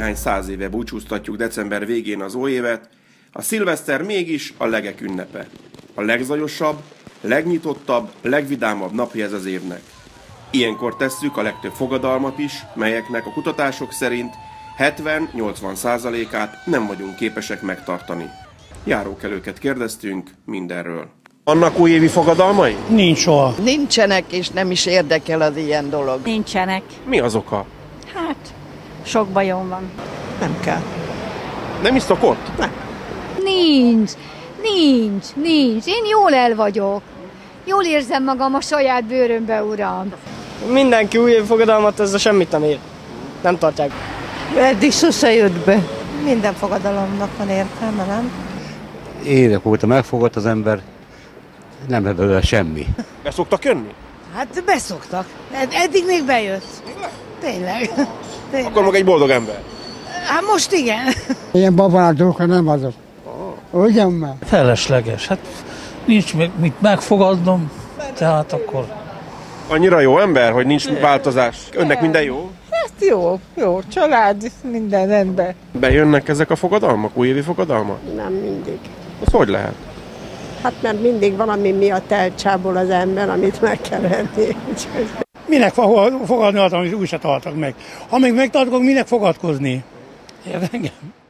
néhány száz éve búcsúztatjuk december végén az újévet, a szilveszter mégis a legek ünnepe. A legzajosabb, legnyitottabb, legvidámabb napja ez az évnek. Ilyenkor tesszük a legtöbb fogadalmat is, melyeknek a kutatások szerint 70-80%-át nem vagyunk képesek megtartani. Járókelőket kérdeztünk mindenről. Annak újévi fogadalmai? Nincs soha. Nincsenek, és nem is érdekel az ilyen dolog. Nincsenek. Mi az oka? Hát, sok bajom van. Nem kell. Nem is szokott? Nem. Nincs. Én jól el vagyok. Jól érzem magam a saját bőrömbe, uram. Mindenki újévi fogadalmat, ez a semmit nem ér. Nem tartják. Eddig sose jött be. Minden fogadalomnak van értelme, nem? Évek óta megfogott az ember, nem ebből semmi. Be szoktak jönni? Hát beszoktak. Eddig még bejött. Tényleg. Akkor maga egy boldog ember. Hát most igen. Ilyen babánától nem azok. Ugyan már? Felesleges. Hát nincs mit megfogadnom, tehát akkor... Annyira jó ember, hogy nincs változás. Önnek minden jó? Hát jó, család, minden rendben. Bejönnek ezek a fogadalmak, újévi fogadalmak? Nem mindig. Az hogy lehet? Hát mert mindig valami miatt elcsábul az ember, amit meg kell venni. Minek fogadni, amit úgy se tartok meg. Ha még megtartok, minek fogadkozni? Érted engem?